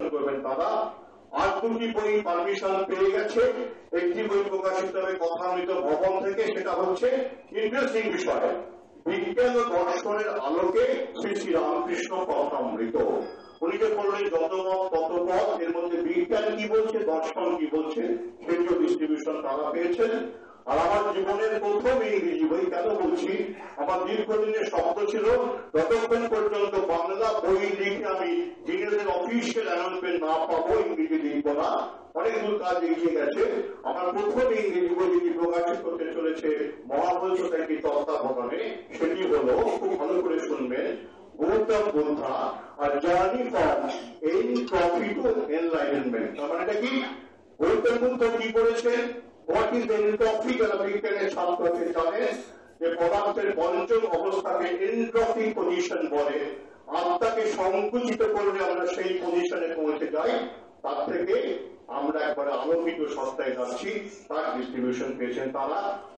করবেন তারা। আর দুটি বই পারমিশন পেয়ে গেছে। একটি বই প্রকাশিত হবে কথামৃত ভবন থেকে, সেটা হচ্ছে ইন্টারেস্টিং বিষয়, বিজ্ঞান ও দর্শনের আলোকে শ্রী শ্রী রামকৃষ্ণ কথামৃত। উনি যে বললেন যত মত তত পথ, এর মধ্যে বিজ্ঞান কি বলছে, দর্শন কি বলছে, সেটিও ডিস্ট্রিবিউশন তারা পেয়েছেন। আর আমার জীবনের প্রথম ইংরেজি বই, কেন বলছি, আমার দীর্ঘদিনের শব্দ ছিল যতক্ষণ পর্যন্ত বাংলা বই লিখে আমি জিনিসের অফিসিয়াল অ্যানাউন্সমেন্ট না পাবো ইংরেজি লিখবো না। অনেক দূর কাজ এগিয়ে গেছে। আমার প্রথম ইংরেজি বই যেটি প্রকাশিত হতে চলেছে মহাপুরুষ একটি তত্ত্বাবধানে, সেটি হলো, খুব ভালো করে শুনবেন, গৌতম বুদ্ধা আর journey from entropy to enlightenment. তার মানে কি, গৌতম বুদ্ধ কি করেছেন, হোয়াট ইজ এন্ট্রপি, যারা বিজ্ঞানের ছাত্র আছে জানেন যে পদার্থের পঞ্চম অবস্থাকে এন্ট্রপিক পজিশন বলে। আত্মাকে সংকুচিত করলে আমরা সেই পজিশনে পৌঁছে যাই, তার থেকে আমরা একবারে আলোকিত সত্তায় যাচ্ছি, তার ডিস্ট্রিবিউশন পেয়েছেন তারা।